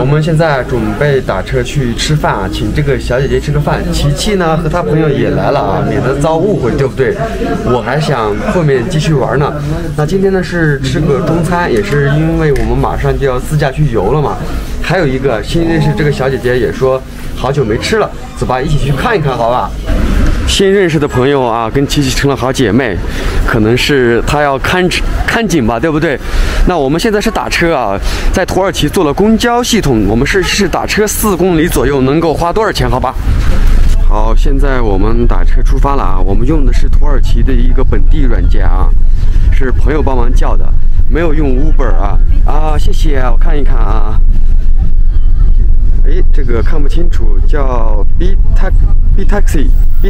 我们现在准备打车去吃饭啊，请这个小姐姐吃个饭。琪琪呢和她朋友也来了啊，免得遭误会，对不对？我还想后面继续玩呢。那今天呢是吃个中餐，也是因为我们马上就要自驾去游了嘛。还有一个新认识这个小姐姐也说好久没吃了，走吧，一起去看一看，好吧？新认识的朋友啊，跟琪琪成了好姐妹，可能是她要看紧吧，对不对？那我们现在是打车啊，在土耳其做了公交系统，我们是打车4公里左右能够花多少钱？好吧？好，现在我们打车出发了啊，我们用的是土耳其的一个本地软件啊，是朋友帮忙叫的，没有用 Uber 啊，谢谢，我看一看啊。哎，这个看不清楚，叫 B-Taxi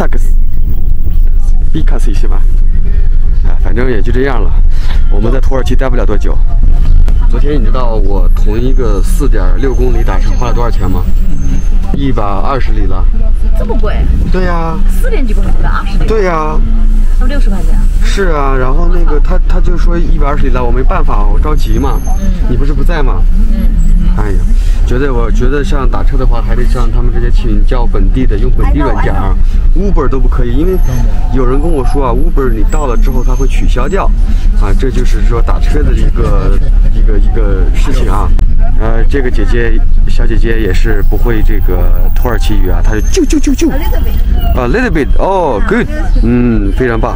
是吧？啊，反正也就这样了。我们在土耳其待不了多久。昨天你知道我同一个4.6公里打车花了多少钱吗？120里了。 这么贵？ 对呀。 4点几公里120里？ 对呀。 那60块钱？ 是啊，然后那个他就说120里了，我没办法，我着急嘛。你不是不在吗？哎呀，我觉得像打车的话，还得向他们这些请教本地的，用本地软件啊 ，Uber 都不可以，因为有人跟我说啊 ，Uber 你到了之后它会取消掉，啊，这就是说打车的一个事情啊。这个小姐姐也是不会这个土耳其语啊，她就little bit， 哦 good， 非常棒。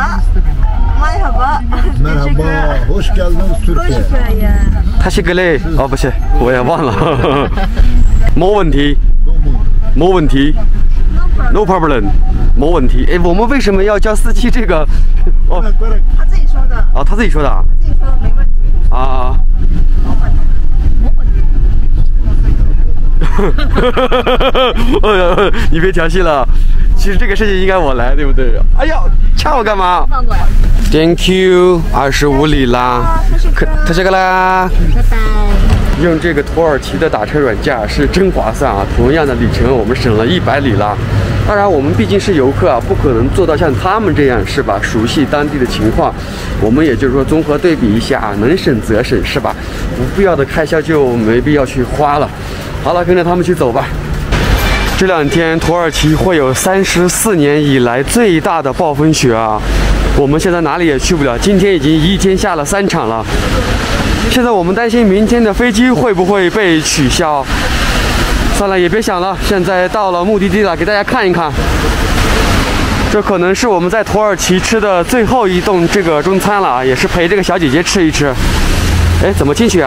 Merhaba, hoş geldiniz Türkiye. 他是个嘞，哦不是，我也忘了。没问题，No problem， 没问题。哎，我们为什么要叫司机这个？哦， 他自己说的。 哦，他自己说的啊。 自己说的没问题。 啊。你别调戏了，其实这个事情应该我来，对不对？哎呀，掐我干嘛？ 放过来。 Thank you， 25里啦，他这个啦， 拜拜。 用这个土耳其的打车软件是真划算啊！同样的里程，我们省了100里啦。当然，我们毕竟是游客啊，不可能做到像他们这样，是吧？熟悉当地的情况，我们也就是说综合对比一下，能省则省，是吧？不必要的开销就没必要去花了。好了，跟着他们去走吧。这2天土耳其会有34年以来最大的暴风雪啊！我们现在哪里也去不了，今天已经一天下了3场了。现在我们担心明天的飞机会不会被取消。算了，也别想了，现在到了目的地了，给大家看一看。这可能是我们在土耳其吃的最后一顿这个中餐了啊，也是陪这个小姐姐吃一吃。哎，怎么进去啊？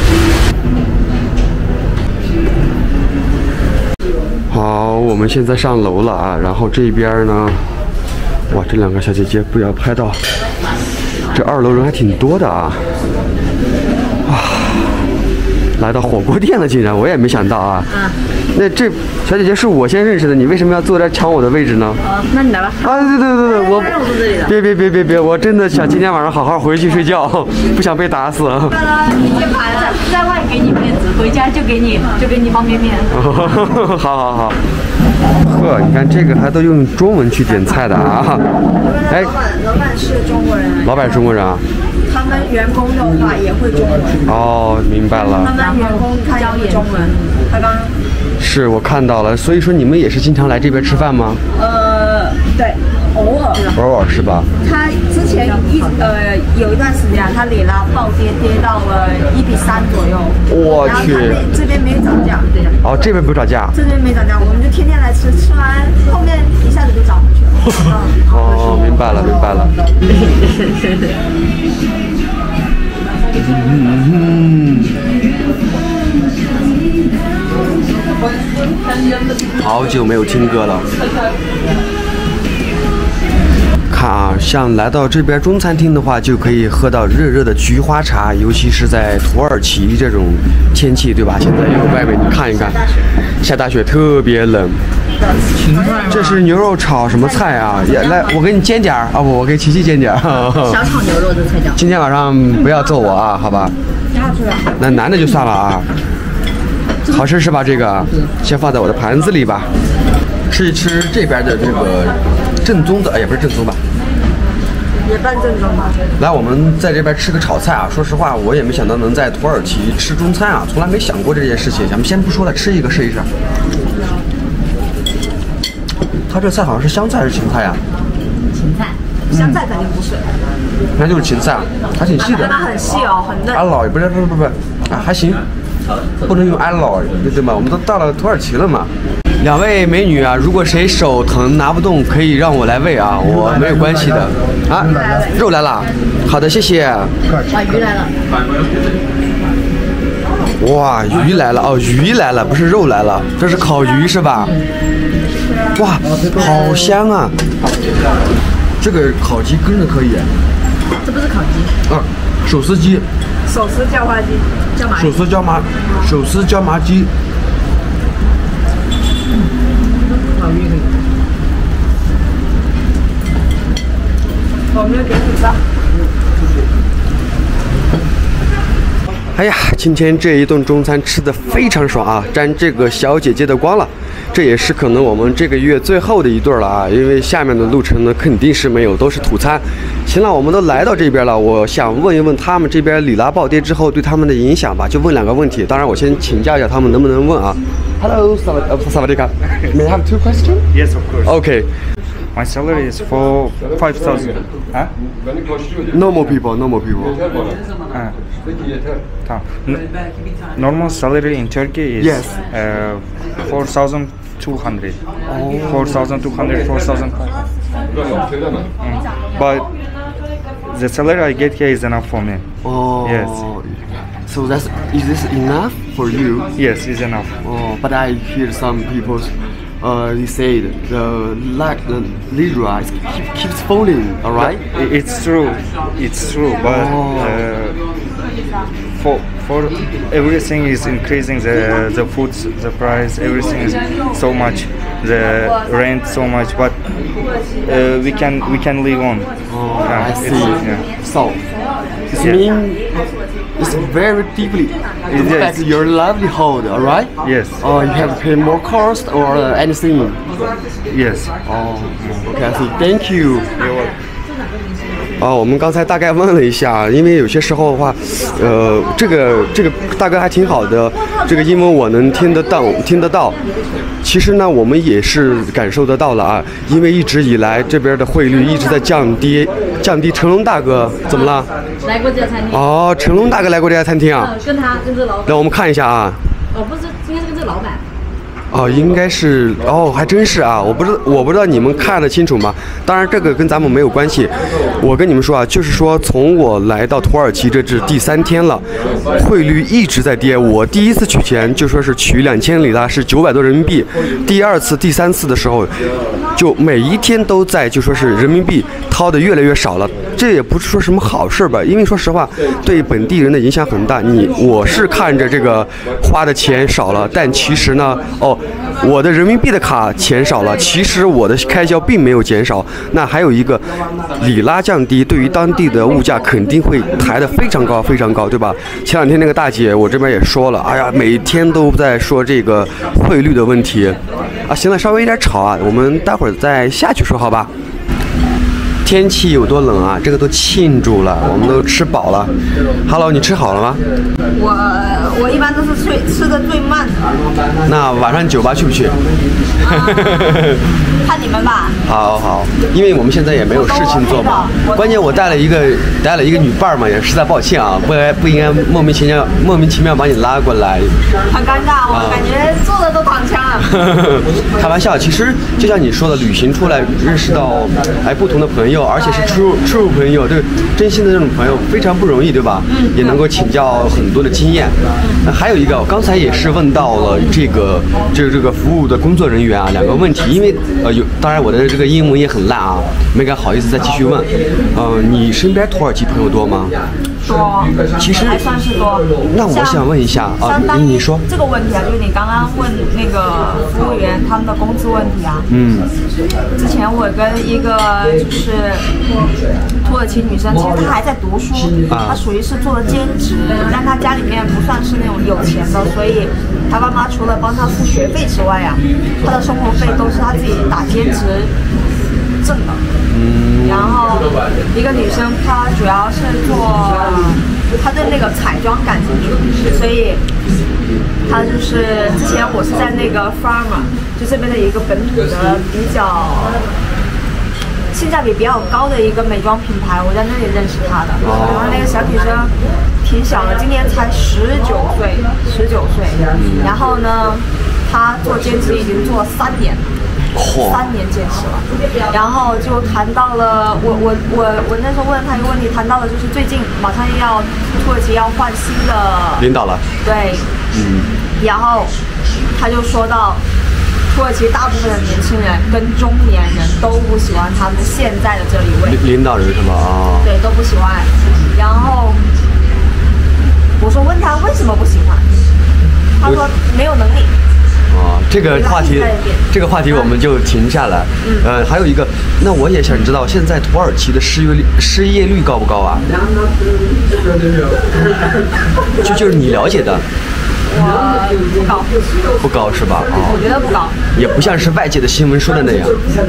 好，我们现在上楼了啊，然后这边呢，哇，这2个小姐姐不要拍到，这2楼人还挺多的啊。哇，来到火锅店了，竟然我也没想到啊。那这小姐姐是我先认识的，你为什么要坐这抢我的位置呢？ 那你来吧。 啊，对，我别，我真的想今天晚上好好回去睡觉，不想被打死。 先排了，在外给你面子，回家就给你方便面。 好。呵，你看这个还都用中文去点菜的啊！哎， 老板是中国人。 老板是中国人啊？ 他们员工的话也会中文。 哦，明白了。 他们员工他教中文，他刚。 是我看到了，所以说你们也是经常来这边吃饭吗？ 对，偶尔是吧？ 他之前有一段时间他里拉暴跌到了1:3左右。 我去。 这边没涨价。 哦，这边不涨价。 这边没涨价，我们就天天来吃，吃完后面一下子就涨回去了。 哦，明白了。好久没有听歌了。看啊，像来到这边中餐厅的话，就可以喝到热热的菊花茶，尤其是在土耳其这种天气，对吧？现在有外面你看一看，下大雪，特别冷。这是牛肉炒什么菜啊？来，我给你煎点儿啊，不，我给琪琪煎点儿。 小炒牛肉的菜叫。 今天晚上不要揍我啊，好吧？那男的就算了啊。好吃是吧？这个先放在我的盘子里吧。吃一吃这边的这个正宗的，也不是正宗吧， 也半正宗吧。 来，我们在这边吃个炒菜啊。说实话，我也没想到能在土耳其吃中餐啊，从来没想过这件事情。咱们先不说了，吃一个试一试。它这菜好像是香菜还是芹菜呀？ 芹菜，香菜肯定不是。 那就是芹菜，还挺细的。 它很细哦，很嫩。 阿老不是啊，还行，不能用阿老，对吗？我们都到了土耳其了嘛。两位美女啊，如果谁手疼拿不动，可以让我来喂啊，我没有关系的。啊，肉来了，好的，谢谢。 啊，鱼来了。 哇，鱼来了哦，鱼来了，不是肉来了，这是烤鱼是吧？哇，好香啊！这个烤鸡真的可以。 这不是烤鸡。 啊，手撕鸡。 手撕叫花鸡，叫麻鸡。 手撕椒麻鸡。 烤鱼可以。我们要给你上。 哎呀，今天这一顿中餐吃得非常爽啊，沾这个小姐姐的光了。这也是可能我们这个月最后的一顿了啊，因为下面的路程呢肯定是没有，都是土餐。行了，我们都来到这边了，我想问一问他们这边里拉暴跌之后对他们的影响吧，就问2个问题。当然，我先请教一下他们能不能问啊。Hello, Sawadika. May I have 2 questions? Yes, of course. Okay. My salary is for 5,000. Huh? Normal people. Tamam. Normal salary in Turkey is Yes. 4,200. 4,200, 4,500. But the salary I get here is enough for me. Oh. Yes. So is this enough for you? Yes, it's enough. Oh, but I hear some people, they say the lira keeps falling. All right? It's true. But for everything is increasing. The food, the price, everything is so much. The rent so much. But we can live on. Oh, I see. Yeah. So this means it's very deeply affect your livelihood. All right? Yes. You have to pay more cost or anything. Yes. Oh, okay. I see. Thank you. You're welcome. 我们刚才大概问了一下，因为有些时候的话，这个大哥还挺好的，这个英文我能听得到。其实呢，我们也是感受得到了啊，因为一直以来这边的汇率一直在降低。成龙大哥怎么了？ 来过这家餐厅。 哦，成龙大哥来过这家餐厅啊？ 跟这老板。 让我们看一下啊。 不是，应该是跟这老板。 应该是还真是啊，我不知道你们看得清楚吗？当然这个跟咱们没有关系。我跟你们说啊，就是说从我来到土耳其这是第3天了，汇率一直在跌。我第一次取钱就说是取2000里拉是900多人民币，第2次、第3次的时候，就每一天都在就说是人民币掏的越来越少了。这也不是说什么好事吧，因为说实话，对本地人的影响很大。我是看着这个花的钱少了，但其实呢，我的人民币的卡钱少了，其实我的开销并没有减少。那还有一个，里拉降低，对于当地的物价肯定会抬得非常高，非常高，对吧？前2天那个大姐，我这边也说了，哎呀，每天都在说这个汇率的问题。行了，稍微有点吵啊，我们待会儿再下去说好吧？天气有多冷啊？这个都庆祝了，我们都吃饱了。Hello， 你吃好了吗？ 我一般都是吃的最慢的。 那晚上酒吧去不去？ 看你们吧。 好，因为我们现在也没有事情做嘛。关键我带了一个女伴嘛，也实在抱歉啊，不应该莫名其妙把你拉过来。 很尴尬，我感觉坐的都躺枪了。 开玩笑，其实就像你说的，旅行出来认识到不同的朋友，而且是 true 朋友，对，真心的这种朋友非常不容易，对吧？也能够请教很多的经验。还有一个，我刚才也是问到了这个服务的工作人员啊，2个问题，因为当然我的这个英文也很烂啊，没敢好意思再继续问。你身边土耳其朋友多吗？ 多， 其实还算是多。 那我想问一下啊，你说这个问题啊，就是你刚刚问那个服务员他们的工资问题啊。之前我跟一个就是土耳其女生，其实她还在读书，她属于是做的兼职，但她家里面不算是那种有钱的，所以她爸妈除了帮她付学费之外啊，她的生活费都是她自己打兼职挣盛的。然后一个女生，她主要是做，她对那个彩妆感兴趣，所以她就是之前我是在那个 Pharma， 就这边的一个本土的比较性价比比较高的一个美妆品牌，我在那里认识她的。然后那个小女生挺小的，今年才19岁，然后呢，她做兼职已经做了3年了。3年坚持了，然后就谈到了我那时候问他一个问题，谈到了就是最近马上要土耳其要换新的领导了， 对，然后他就说到土耳其大部分的年轻人跟中年人都不喜欢他们现在的这一位领导人是吗？啊， 对，都不喜欢。然后我说问他为什么不喜欢，他说没有能力。 这个话题我们就停下来。还有一个，那我也想知道，现在土耳其的失业率高不高啊？就是你了解的。 不高， 不高是吧？ 我觉得不高， 也不像是外界的新闻说的那样。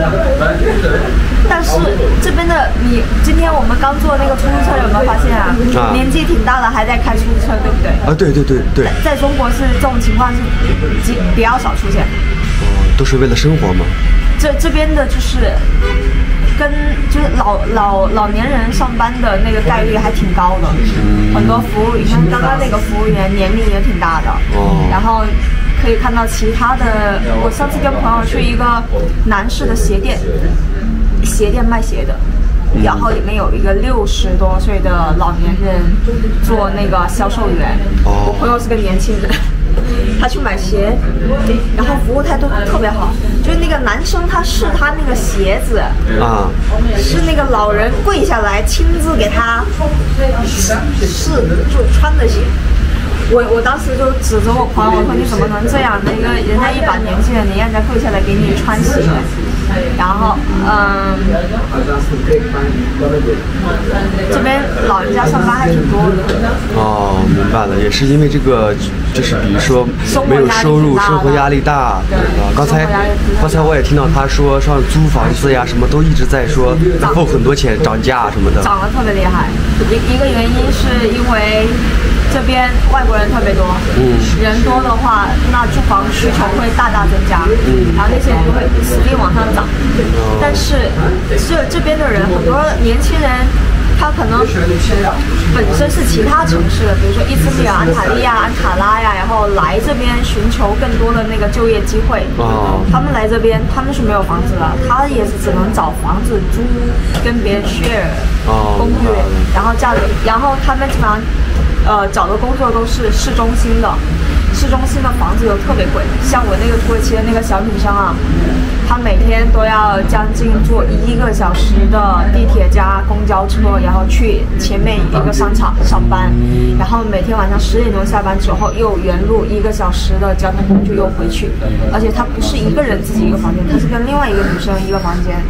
但是这边的你，今天我们刚坐那个出租车，有没有发现啊？年纪挺大的还在开出租车，对不对？ 啊，对。 在中国是这种情况是比较少出现。 都是为了生活吗？ 这边的就是就是老年人上班的那个概率还挺高的，很多服务，你看刚刚那个服务员年龄也挺大的，然后可以看到其他的，我上次跟朋友去一个男士的鞋店卖鞋的，然后里面有一个60多岁的老年人做那个销售员，我朋友是个年轻人。他去买鞋，然后服务态度特别好，就是那个男生他试他那个鞋子啊，是那个老人跪下来亲自给他试就穿的鞋。我当时就指着我朋友，我说你怎么能这样？那个人家一把年纪了，你让人家跪下来给你穿鞋，然后这边老人家上班还挺多的。哦， 明白了，也是因为这个，就是比如说没有收入，生活压力大。刚才我也听到他说，像租房子呀什么都一直在说付很多钱，涨价什么的。 涨得特别厉害，一个原因是因为这边外国人特别多，人多的话，那住房需求会大增加，然后那些人就会使劲往上涨。但是这边的人，很多年轻人，他可能本身是其他城市的，比如说伊兹密尔、安塔利亚、安卡拉呀，然后来这边寻求更多的那个就业机会。他们来这边，他们是没有房子的，他也是只能找房子租，跟别人 share 公寓，然后他们基本上。找的工作都是市中心的房子又特别贵，像我那个土耳其的那个小女生啊，她每天都要将近坐1个小时的地铁加公交车，然后去前面一个商场上班，然后每天晚上10点钟下班之后又原路1个小时的交通工具又回去，而且她不是一个人自己一个房间，她是跟另外一个女生一个房间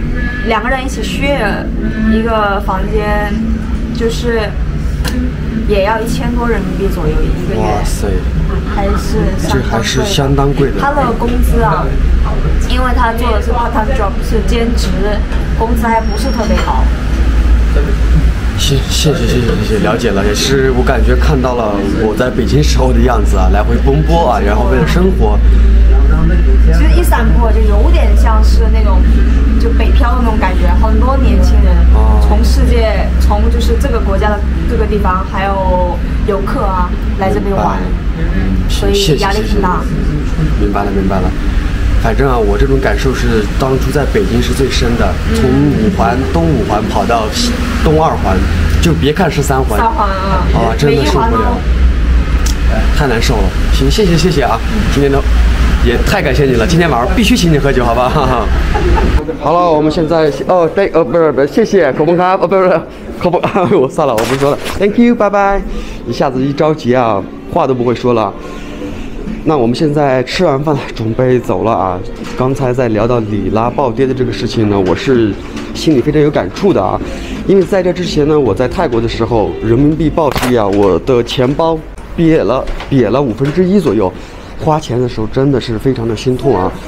，2个人一起 share 一个房间，就是也要1000多人民币左右一个月。哇塞， 还是相当贵的。 他的工资啊，因为他做的是 part-time job， 是兼职，工资还不是特别高。 谢谢，了解了，也是我感觉看到了我在北京时候的样子啊，来回奔波啊，然后为了生活。 其实伊斯坦布尔就有点像是那种就北漂的那种感觉，很多年轻人从就是这个国家的各个地方，还有游客啊来这边玩，所以压力挺大。 明白了。反正啊，我这种感受是当初在北京是最深的，从东五环跑到东2环，就别看是3环。3 环啊， 真的受不了，太难受了。行，谢谢啊，今天也太感谢你了，今天晚上必须请你喝酒，好吧？好了，我们现在不是，谢谢，口崩咖，不是，口崩，我算了，我不说了 ，Thank you， 拜拜。一下子一着急啊，话都不会说了。那我们现在吃完饭准备走了啊。刚才在聊到里拉暴跌的这个事情呢，我是心里非常有感触的啊，因为在这之前呢，我在泰国的时候，人民币暴跌啊，我的钱包瘪了1/5左右。花钱的时候真的是非常的心痛啊，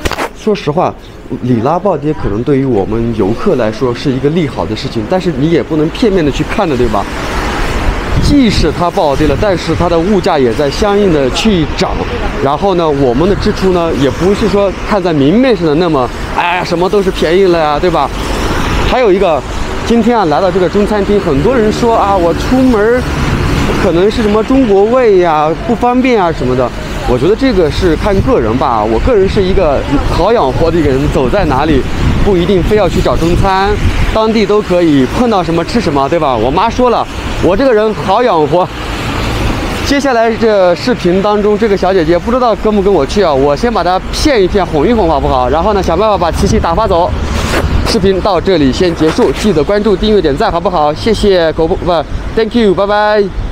说实话，里拉暴跌可能对于我们游客来说是一个利好的事情，但是你也不能片面的去看的，对吧？即使它暴跌了，但是它的物价也在相应的去涨。然后呢，我们的支出呢，也不是说看在明面上的那么，哎呀，什么都是便宜了呀，对吧？还有一个，今天啊来到这个中餐厅，很多人说啊，我出门可能是什么中国胃呀，不方便啊什么的。我觉得这个是看个人吧。我个人是一个好养活的一个人，走在哪里不一定非要去找中餐，当地都可以碰到什么吃什么，对吧？我妈说了，我这个人好养活。接下来这视频当中，这个小姐姐不知道跟不跟我去啊？我先把她骗一骗，哄一哄，好不好？然后呢，想办法把琪琪打发走。视频到这里先结束，记得关注、订阅、点赞，好不好？谢谢，Thank you，拜拜。